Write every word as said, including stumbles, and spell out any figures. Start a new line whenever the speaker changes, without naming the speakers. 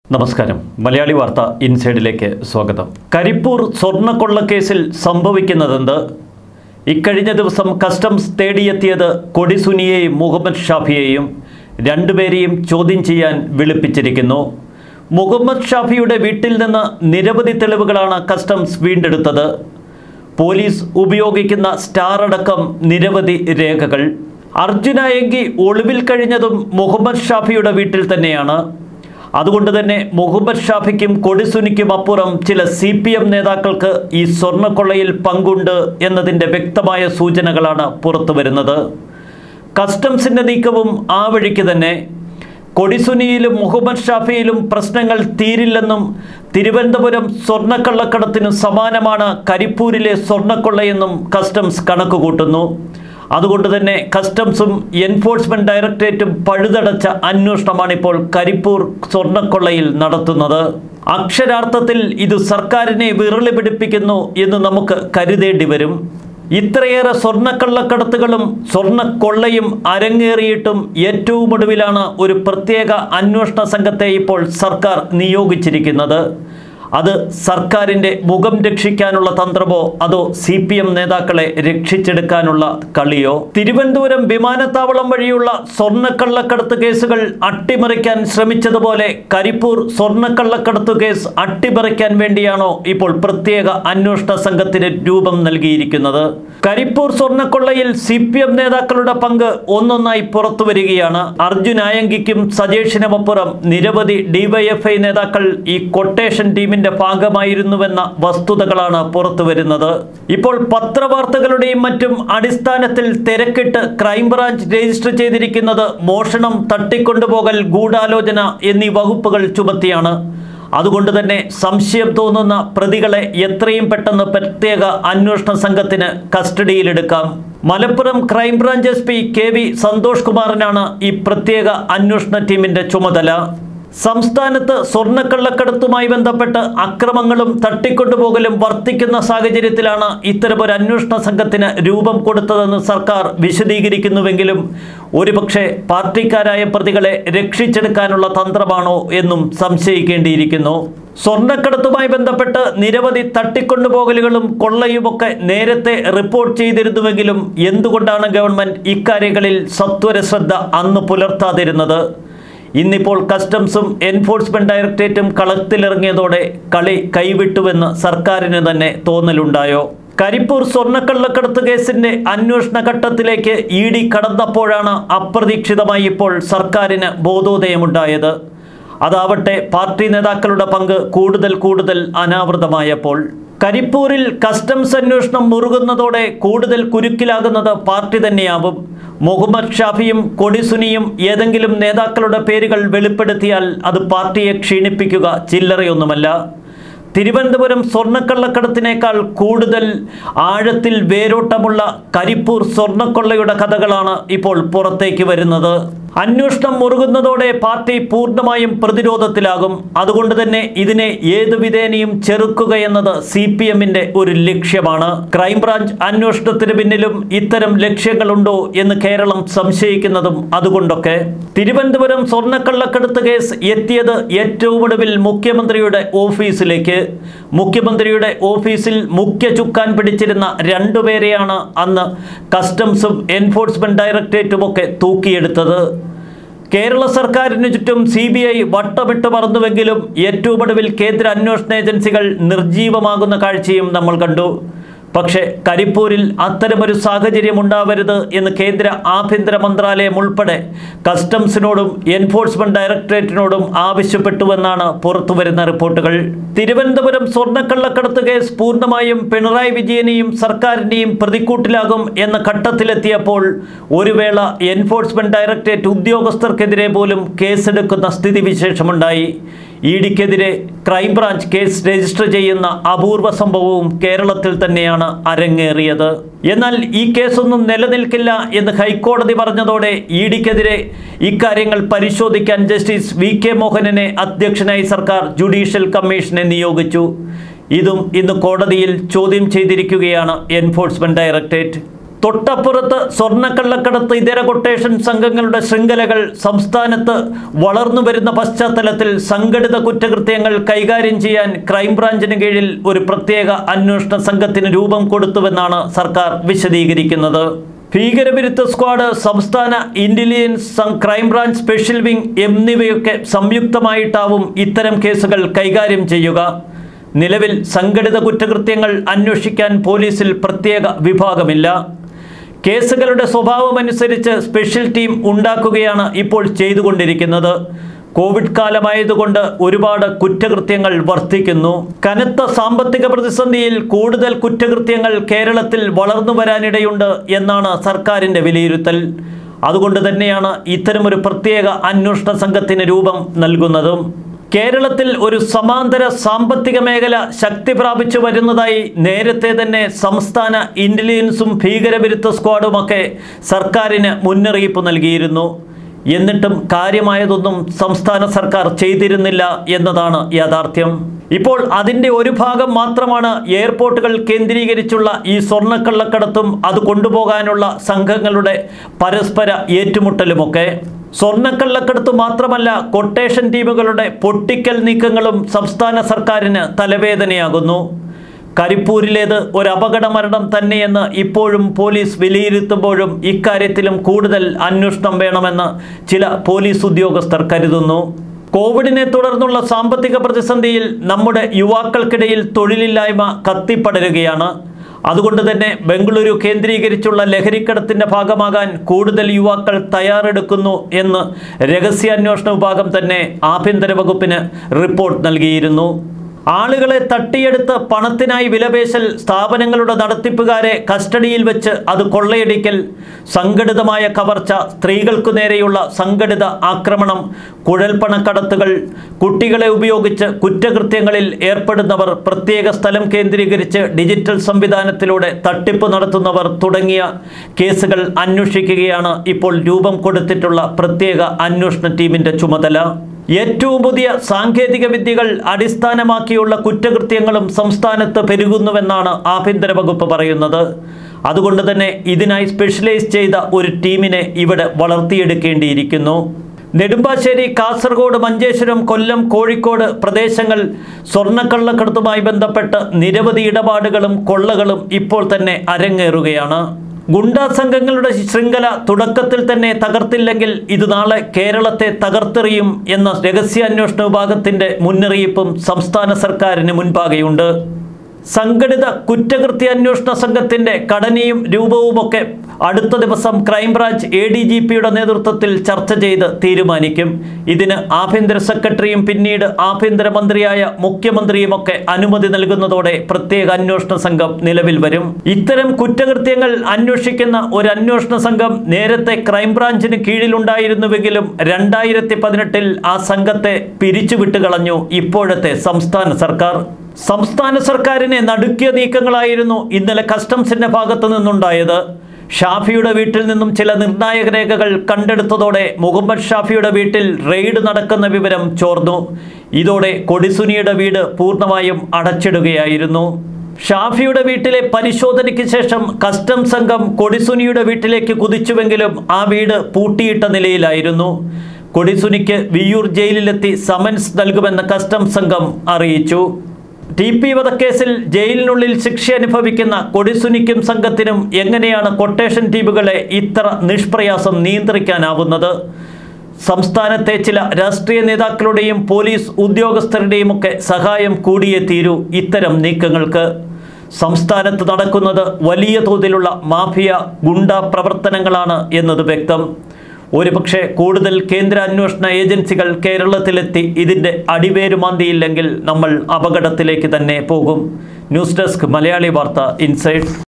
നമസ്കാരം. മലയാളി വാർത്ത ഇൻസൈഡിലേക്ക് സ്വാഗതം. കരിപ്പൂർ സ്വർണ്ണക്കൊള്ളക്കേസിൽ സംഭവിക്കുന്നതെന്ത്? ഇക്കഴിഞ്ഞ ദിവസം കസ്റ്റംസ് തേടിയെത്തിയത് കൊടിസുനിയെയും മുഹമ്മദ് ഷാഫിയെയും രണ്ടുപേരെയും ചോദ്യം ചെയ്യാൻ വിളിപ്പിച്ചിരിക്കുന്നു. മുഹമ്മദ് ഷാഫിയുടെ വീട്ടിൽ നിന്ന് നിരവധി തെളിവുകളാണ് കസ്റ്റംസ് വീണ്ടെടുത്തത്. പോലീസ് ഉപയോഗിക്കുന്ന സ്റ്റാർ അടക്കം നിരവധി രേഖകൾ. അർജുനായെങ്കി ഒളിവിൽ കഴിഞ്ഞതും മുഹമ്മദ് ഷാഫിയുടെ വീട്ടിൽ തന്നെയാണ്. അതുകൊണ്ട് തന്നെ മുഹമ്മദ് ഷാഫിക്കും കൊടിസുനിക്കും അപ്പുറം ചില സി പി എം നേതാക്കൾക്ക് ഈ സ്വർണ്ണക്കൊള്ളയിൽ പങ്കുണ്ട് എന്നതിൻ്റെ വ്യക്തമായ സൂചനകളാണ് പുറത്തു വരുന്നത്. കസ്റ്റംസിൻ്റെ നീക്കവും ആ വഴിക്ക് തന്നെ. കൊടിസുനിയിലും മുഹമ്മദ് ഷാഫിയിലും പ്രശ്നങ്ങൾ തീരില്ലെന്നും തിരുവനന്തപുരം സ്വർണ്ണക്കള്ളക്കടത്തിനു സമാനമാണ് കരിപ്പൂരിലെ സ്വർണ്ണക്കൊള്ളയെന്നും കസ്റ്റംസ് കണക്കുകൂട്ടുന്നു. അതുകൊണ്ട് തന്നെ കസ്റ്റംസും എൻഫോഴ്സ്മെന്റ് ഡയറക്ടറേറ്റും പഴുതടച്ച അന്വേഷണമാണിപ്പോൾ കരിപ്പൂർ സ്വർണ്ണക്കൊള്ളയിൽ നടത്തുന്നത്. അക്ഷരാർത്ഥത്തിൽ ഇത് സർക്കാരിനെ വിരളി പിടിപ്പിക്കുന്നു എന്ന് നമുക്ക് കരുതേണ്ടി വരും. ഇത്രയേറെ സ്വർണ്ണക്കള്ളക്കടത്തുകളും സ്വർണ്ണക്കൊള്ളയും അരങ്ങേറിയിട്ടും ഏറ്റവും ഒടുവിലാണ് ഒരു പ്രത്യേക അന്വേഷണ സംഘത്തെ ഇപ്പോൾ സർക്കാർ നിയോഗിച്ചിരിക്കുന്നത്. അത് സർക്കാരിൻ്റെ മുഖം രക്ഷിക്കാനുള്ള തന്ത്രമോ അതോ സി പി എം നേതാക്കളെ രക്ഷിച്ചെടുക്കാനുള്ള കളിയോ? തിരുവനന്തപുരം വിമാനത്താവളം വഴിയുള്ള സ്വർണ്ണക്കള്ളക്കടത്ത് കേസുകൾ അട്ടിമറിക്കാൻ ശ്രമിച്ചതുപോലെ കരിപ്പൂർ സ്വർണ്ണക്കള്ളക്കടത്ത് കേസ് അട്ടിമറിക്കാൻ വേണ്ടിയാണോ ഇപ്പോൾ പ്രത്യേക അന്വേഷണ സംഘത്തിന് രൂപം നൽകിയിരിക്കുന്നത്? കരിപ്പൂർ സ്വർണ്ണക്കൊള്ളയിൽ സി പി എം നേതാക്കളുടെ പങ്ക് ഒന്നൊന്നായി പുറത്തു വരികയാണ്. അർജുനായങ്കിക്കും സജേഷിനുമപ്പുറം നിരവധി ഡിവൈഎഫ്ഐ നേതാക്കൾ ഈ കൊട്ടേഷൻ ടീമിന് ഭാഗമായിരുന്നുവെന്ന വസ്തുതകളാണ് പുറത്തു വരുന്നത്. ഇപ്പോൾ പത്രവാർത്തകളുടെയും മറ്റും അടിസ്ഥാനത്തിൽ തിരക്കിട്ട് ക്രൈംബ്രാഞ്ച് രജിസ്റ്റർ ചെയ്തിരിക്കുന്നത് മോഷണം, തട്ടിക്കൊണ്ടുപോകൽ, ഗൂഢാലോചന എന്നീ വകുപ്പുകൾ ചുമത്തിയാണ്. അതുകൊണ്ട് തന്നെ സംശയം തോന്നുന്ന പ്രതികളെ എത്രയും പെട്ടെന്ന് പ്രത്യേക അന്വേഷണ സംഘത്തിന് കസ്റ്റഡിയിലെടുക്കാം. Malappuram crime branch S P K V Santhosh കുമാറിനാണ് ഈ പ്രത്യേക അന്വേഷണ ടീമിന്റെ ചുമതല. സംസ്ഥാനത്ത് സ്വർണ്ണക്കള്ളക്കടത്തുമായി ബന്ധപ്പെട്ട് അക്രമങ്ങളും തട്ടിക്കൊണ്ടുപോകലും വർദ്ധിക്കുന്ന സാഹചര്യത്തിലാണ് ഇത്തരമൊരു അന്വേഷണ സംഘത്തിന് രൂപം കൊടുത്തതെന്ന് സർക്കാർ വിശദീകരിക്കുന്നുവെങ്കിലും ഒരുപക്ഷെ പാർട്ടിക്കാരായ പ്രതികളെ രക്ഷിച്ചെടുക്കാനുള്ള തന്ത്രമാണോ എന്നും സംശയിക്കേണ്ടിയിരിക്കുന്നു. സ്വർണ്ണക്കടത്തുമായി ബന്ധപ്പെട്ട് നിരവധി തട്ടിക്കൊണ്ടുപോകലുകളും കൊള്ളയുമൊക്കെ നേരത്തെ റിപ്പോർട്ട് ചെയ്തിരുന്നുവെങ്കിലും എന്തുകൊണ്ടാണ് ഗവൺമെൻറ് ഇക്കാര്യങ്ങളിൽ സത്വര ശ്രദ്ധ അന്ന് പുലർത്താതിരുന്നത്? ഇന്നിപ്പോൾ കസ്റ്റംസും എൻഫോഴ്സ്മെന്റ് ഡയറക്ടറേറ്റും കളത്തിലിറങ്ങിയതോടെ കളി കൈവിട്ടുവെന്ന് സർക്കാരിന് തന്നെ തോന്നലുണ്ടായോ? കരിപ്പൂർ സ്വർണ്ണക്കള്ളക്കടത്ത് കേസിന്റെ അന്വേഷണ ഘട്ടത്തിലേക്ക് ഇ ഡി കടന്നപ്പോഴാണ് അപ്രതീക്ഷിതമായി ഇപ്പോൾ സർക്കാരിന് ബോധോദയമുണ്ടായത്. അതാവട്ടെ പാർട്ടി നേതാക്കളുടെ പങ്ക് കൂടുതൽ കൂടുതൽ അനാവൃതമായപ്പോൾ. കരിപ്പൂരിൽ കസ്റ്റംസ് അന്വേഷണം മുറുകുന്നതോടെ കൂടുതൽ കുരുക്കിലാകുന്നത് പാർട്ടി തന്നെയാവും. മുഹമ്മദ് ഷാഫിയും കൊടിസുനിയും ഏതെങ്കിലും നേതാക്കളുടെ പേരുകൾ വെളിപ്പെടുത്തിയാൽ അത് പാർട്ടിയെ ക്ഷീണിപ്പിക്കുക ചില്ലറയൊന്നുമല്ല. തിരുവനന്തപുരം സ്വർണ്ണക്കള്ളക്കടത്തിനേക്കാൾ കൂടുതൽ ആഴത്തിൽ വേരോട്ടമുള്ള കരിപ്പൂർ സ്വർണ്ണക്കൊള്ളയുടെ കഥകളാണ് ഇപ്പോൾ പുറത്തേക്ക് വരുന്നത്. അന്വേഷണം മുറുകുന്നതോടെ പാർട്ടി പൂർണ്ണമായും പ്രതിരോധത്തിലാകും. അതുകൊണ്ട് തന്നെ ഇതിനെ ഏതു വിധേനയും ചെറുക്കുക എന്നത് സി പി എമ്മിന്റെ ഒരു ലക്ഷ്യമാണ്. ക്രൈംബ്രാഞ്ച് അന്വേഷണത്തിന് പിന്നിലും ഇത്തരം ലക്ഷ്യങ്ങളുണ്ടോ എന്ന് കേരളം സംശയിക്കുന്നതും അതുകൊണ്ടൊക്കെ. തിരുവനന്തപുരം സ്വർണ്ണക്കള്ളക്കടത്ത് കേസ് എത്തിയത് ഏറ്റവും ഒടുവിൽ മുഖ്യമന്ത്രിയുടെ ഓഫീസിലേക്ക്. മുഖ്യമന്ത്രിയുടെ ഓഫീസിൽ മുഖ്യ ചുക്കാൻ പിടിച്ചിരുന്ന രണ്ടുപേരെയാണ് അന്ന് കസ്റ്റംസും എൻഫോഴ്സ്മെന്റ് ഡയറക്ടറേറ്റും ഒക്കെ തൂക്കിയെടുത്തത്. കേരള സർക്കാരിന് ചുറ്റും സി ബി ഐ വട്ടമിട്ട് പറന്നുവെങ്കിലും ഏറ്റവും ഒടുവിൽ കേന്ദ്ര അന്വേഷണ ഏജൻസികൾ നിർജീവമാകുന്ന കാഴ്ചയും നമ്മൾ കണ്ടു. പക്ഷേ കരിപ്പൂരിൽ അത്തരമൊരു സാഹചര്യം ഉണ്ടാവരുത് എന്ന് കേന്ദ്ര ആഭ്യന്തര മന്ത്രാലയം ഉൾപ്പെടെ കസ്റ്റംസിനോടും എൻഫോഴ്സ്മെന്റ് ഡയറക്ടറേറ്റിനോടും ആവശ്യപ്പെട്ടുവെന്നാണ് പുറത്തുവരുന്ന റിപ്പോർട്ടുകൾ. തിരുവനന്തപുരം സ്വർണ്ണക്കള്ളക്കടത്ത് കേസ് പൂർണ്ണമായും പിണറായി വിജയനെയും സർക്കാരിനെയും പ്രതിക്കൂട്ടിലാകും എന്ന ഘട്ടത്തിലെത്തിയപ്പോൾ ഒരു വേള എൻഫോഴ്സ്മെന്റ് ഡയറക്ടറേറ്റ് ഉദ്യോഗസ്ഥർക്കെതിരെ പോലും കേസെടുക്കുന്ന സ്ഥിതിവിശേഷമുണ്ടായി. ഇ ഡിക്കെതിരെ ക്രൈംബ്രാഞ്ച് കേസ് രജിസ്റ്റർ ചെയ്യുന്ന അപൂർവ സംഭവവും കേരളത്തിൽ തന്നെയാണ് അരങ്ങേറിയത്. എന്നാൽ ഈ കേസൊന്നും നിലനിൽക്കില്ല എന്ന് ഹൈക്കോടതി പറഞ്ഞതോടെ ഇ ഡിക്കെതിരെ ഇക്കാര്യങ്ങൾ പരിശോധിക്കാൻ ജസ്റ്റിസ് വി കെ മോഹനനെ അധ്യക്ഷനായി സർക്കാർ ജുഡീഷ്യൽ കമ്മീഷനെ നിയോഗിച്ചു. ഇതും ഇന്ന് കോടതിയിൽ ചോദ്യം ചെയ്തിരിക്കുകയാണ് എൻഫോഴ്സ്മെന്റ് ഡയറക്ടറേറ്റ്. തൊട്ടപ്പുറത്ത് സ്വർണ്ണക്കള്ളക്കടത്ത് ഇതര കൊട്ടേഷൻ സംഘങ്ങളുടെ ശൃംഖലകൾ സംസ്ഥാനത്ത് വളർന്നു വരുന്ന പശ്ചാത്തലത്തിൽ സംഘടിത കുറ്റകൃത്യങ്ങൾ കൈകാര്യം ചെയ്യാൻ ക്രൈംബ്രാഞ്ചിന് കീഴിൽ ഒരു പ്രത്യേക അന്വേഷണ സംഘത്തിന് രൂപം കൊടുത്തുവെന്നാണ് സർക്കാർ വിശദീകരിക്കുന്നത്. ഭീകരവിരുദ്ധ സ്ക്വാഡ്, സംസ്ഥാന ഇന്റലിജൻസ്, ക്രൈംബ്രാഞ്ച് സ്പെഷ്യൽ വിംഗ് എന്നിവയൊക്കെ സംയുക്തമായിട്ടാവും ഇത്തരം കേസുകൾ കൈകാര്യം ചെയ്യുക. നിലവിൽ സംഘടിത കുറ്റകൃത്യങ്ങൾ അന്വേഷിക്കാൻ പോലീസിൽ പ്രത്യേക വിഭാഗമില്ല. കേസുകളുടെ സ്വഭാവമനുസരിച്ച് സ്പെഷ്യൽ ടീം ഉണ്ടാക്കുകയാണ് ഇപ്പോൾ ചെയ്തുകൊണ്ടിരിക്കുന്നത്. കോവിഡ് കാലമായതുകൊണ്ട് ഒരുപാട് കുറ്റകൃത്യങ്ങൾ വർദ്ധിക്കുന്നു. കനത്ത സാമ്പത്തിക പ്രതിസന്ധിയിൽ കൂടുതൽ കുറ്റകൃത്യങ്ങൾ കേരളത്തിൽ വളർന്നു വരാനിടയുണ്ട് എന്നാണ് സർക്കാരിൻ്റെ വിലയിരുത്തൽ. അതുകൊണ്ട് തന്നെയാണ് ഇത്തരമൊരു പ്രത്യേക അന്വേഷണ സംഘത്തിന് രൂപം നൽകുന്നതും. കേരളത്തിൽ ഒരു സമാന്തര സാമ്പത്തിക മേഖല ശക്തി പ്രാപിച്ചു വരുന്നതായി നേരത്തെ തന്നെ സംസ്ഥാന ഇന്റലിജൻസും ഭീകരവിരുദ്ധ സ്ക്വാഡുമൊക്കെ സർക്കാരിന് മുന്നറിയിപ്പ് നൽകിയിരുന്നു. എന്നിട്ടും കാര്യമായതൊന്നും സംസ്ഥാന സർക്കാർ ചെയ്തിരുന്നില്ല എന്നതാണ് യാഥാർത്ഥ്യം. ഇപ്പോൾ അതിൻ്റെ ഒരു ഭാഗം മാത്രമാണ് എയർപോർട്ടുകൾ കേന്ദ്രീകരിച്ചുള്ള ഈ സ്വർണ്ണക്കള്ളക്കടത്തും അത് കൊണ്ടുപോകാനുള്ള സംഘങ്ങളുടെ പരസ്പര ഏറ്റുമുട്ടലുമൊക്കെ. സ്വർണ്ണക്കള്ളക്കടത്ത് മാത്രമല്ല, കൊട്ടേഷൻ ടീമുകളുടെ പൊട്ടിക്കൽ നീക്കങ്ങളും സംസ്ഥാന സർക്കാരിന് തലവേദനയാകുന്നു. കരിപ്പൂരിലേത് ഒരു അപകട മരണം തന്നെയെന്ന് ഇപ്പോഴും പോലീസ് വിലയിരുത്തുമ്പോഴും ഇക്കാര്യത്തിലും കൂടുതൽ അന്വേഷണം വേണമെന്ന് ചില പോലീസ് ഉദ്യോഗസ്ഥർ കരുതുന്നു. കോവിഡിനെ തുടർന്നുള്ള സാമ്പത്തിക പ്രതിസന്ധിയിൽ നമ്മുടെ യുവാക്കൾക്കിടയിൽ തൊഴിലില്ലായ്മ കത്തിപ്പടരുകയാണ്. അതുകൊണ്ട് തന്നെ ബംഗളൂരു കേന്ദ്രീകരിച്ചുള്ള ലഹരിക്കടത്തിൻ്റെ ഭാഗമാകാൻ കൂടുതൽ യുവാക്കൾ തയ്യാറെടുക്കുന്നു എന്ന് രഹസ്യാന്വേഷണ വിഭാഗം തന്നെ ആഭ്യന്തര വകുപ്പിന് റിപ്പോർട്ട് നൽകിയിരുന്നു. ആളുകളെ തട്ടിയെടുത്ത് പണത്തിനായി വിലപേശൽ, സ്ഥാപനങ്ങളുടെ നടത്തിപ്പുകാരെ കസ്റ്റഡിയിൽ വെച്ച് അത് കൊള്ളയടിക്കൽ, സംഘടിതമായ കവർച്ച, സ്ത്രീകൾക്കു നേരെയുള്ള സംഘടിത ആക്രമണം, കുഴൽപ്പണക്കടത്തുകൾ, കുട്ടികളെ ഉപയോഗിച്ച് കുറ്റകൃത്യങ്ങളിൽ ഏർപ്പെടുന്നവർ, പ്രത്യേക സ്ഥലം കേന്ദ്രീകരിച്ച് ഡിജിറ്റൽ സംവിധാനത്തിലൂടെ തട്ടിപ്പ് നടത്തുന്നവർ തുടങ്ങിയ കേസുകൾ അന്വേഷിക്കുകയാണ് ഇപ്പോൾ രൂപം കൊടുത്തിട്ടുള്ള പ്രത്യേക അന്വേഷണ ടീമിൻ്റെ ചുമതല. ഏറ്റവും പുതിയ സാങ്കേതിക വിദ്യകൾ അടിസ്ഥാനമാക്കിയുള്ള കുറ്റകൃത്യങ്ങളും സംസ്ഥാനത്ത് പെരുകുന്നുവെന്നാണ് ആഭ്യന്തര വകുപ്പ് പറയുന്നത്. അതുകൊണ്ട് തന്നെ ഇതിനായി സ്പെഷ്യലൈസ് ചെയ്ത ഒരു ടീമിനെ ഇവിടെ വളർത്തിയെടുക്കേണ്ടിയിരിക്കുന്നു. നെടുമ്പാശ്ശേരി, കാസർഗോഡ്, മഞ്ചേശ്വരം, കൊല്ലം, കോഴിക്കോട് പ്രദേശങ്ങൾ സ്വർണ്ണക്കള്ളക്കടത്തുമായി ബന്ധപ്പെട്ട് നിരവധി ഇടപാടുകളും കൊള്ളകളും ഇപ്പോൾ തന്നെ അരങ്ങേറുകയാണ്. ഗുണ്ടാ സംഘങ്ങളുടെ ശൃംഖല തുടക്കത്തിൽ തന്നെ തകർത്തില്ലെങ്കിൽ ഇത് നാളെ കേരളത്തെ തകർത്തെറിയും എന്ന രഹസ്യാന്വേഷണ വിഭാഗത്തിൻ്റെ മുന്നറിയിപ്പും സംസ്ഥാന സർക്കാരിന് മുൻപാകെയുണ്ട്. സംഘടിത കുറ്റകൃത്യ അന്വേഷണ സംഘത്തിൻ്റെ ഘടനയും രൂപവുമൊക്കെ അടുത്ത ദിവസം ക്രൈംബ്രാഞ്ച് എ ഡി ജി പിയുടെ നേതൃത്വത്തിൽ ചർച്ച ചെയ്ത് തീരുമാനിക്കും. ഇതിന് ആഭ്യന്തര സെക്രട്ടറിയും പിന്നീട് ആഭ്യന്തരമന്ത്രിയായ മുഖ്യമന്ത്രിയുമൊക്കെ അനുമതി നൽകുന്നതോടെ പ്രത്യേക അന്വേഷണ സംഘം നിലവിൽ വരും. ഇത്തരം കുറ്റകൃത്യങ്ങൾ അന്വേഷിക്കുന്ന ഒരു അന്വേഷണ സംഘം നേരത്തെ ക്രൈംബ്രാഞ്ചിന് കീഴിലുണ്ടായിരുന്നുവെങ്കിലും രണ്ടായിരത്തി പതിനെട്ടിൽ ആ സംഘത്തെ പിരിച്ചുവിട്ട് കളഞ്ഞു ഇപ്പോഴത്തെ സംസ്ഥാന സർക്കാർ. സംസ്ഥാന സർക്കാരിനെ നടുക്കിയ നീക്കങ്ങളായിരുന്നു ഇന്നലെ കസ്റ്റംസിൻ്റെ ഭാഗത്തു നിന്നുണ്ടായത്. ഷാഫിയുടെ വീട്ടിൽ നിന്നും ചില നിർണായക രേഖകൾ കണ്ടെടുത്തതോടെ മുഹമ്മദ് ഷാഫിയുടെ വീട്ടിൽ റെയ്ഡ് നടക്കുന്ന വിവരം ചോർന്നു. ഇതോടെ കൊടിസുനിയുടെ വീട് പൂർണ്ണമായും അടച്ചിടുകയായിരുന്നു. ഷാഫിയുടെ വീട്ടിലെ പരിശോധനയ്ക്ക് ശേഷം കസ്റ്റംസ് സംഘം കൊടിസുനിയുടെ വീട്ടിലേക്ക് കുതിച്ചുവെങ്കിലും ആ വീട് പൂട്ടിയിട്ട നിലയിലായിരുന്നു. കൊടിസുനിക്ക് വിയ്യൂർ ജയിലിലെത്തി സമൻസ് നൽകുമെന്ന് കസ്റ്റംസ് സംഘം അറിയിച്ചു. ടി പി വധക്കേസിൽ ജയിലിനുള്ളിൽ ശിക്ഷ അനുഭവിക്കുന്ന കൊടിസുനിക്കും സംഘത്തിനും എങ്ങനെയാണ് കൊട്ടേഷൻ ടീമുകളെ ഇത്ര നിഷ്പ്രയാസം നിയന്ത്രിക്കാനാവുന്നത്? സംസ്ഥാനത്തെ ചില രാഷ്ട്രീയ നേതാക്കളുടെയും പോലീസ് ഉദ്യോഗസ്ഥരുടെയും ഒക്കെ സഹായം കൂടിയേ തീരൂ ഇത്തരം നീക്കങ്ങൾക്ക്. സംസ്ഥാനത്ത് നടക്കുന്നത് വലിയ തോതിലുള്ള മാഫിയ ഗുണ്ടാ പ്രവർത്തനങ്ങളാണ് എന്നത് വ്യക്തം. ഒരുപക്ഷെ കൂടുതൽ കേന്ദ്ര അന്വേഷണ ഏജൻസികൾ കേരളത്തിലെത്തി ഇതിൻ്റെ അടിവേരുമാന്തിയില്ലെങ്കിൽ നമ്മൾ അപകടത്തിലേക്ക് തന്നെ പോകും. ന്യൂസ് ഡെസ്ക്, മലയാളി വാർത്ത, ഇൻസൈഡ്.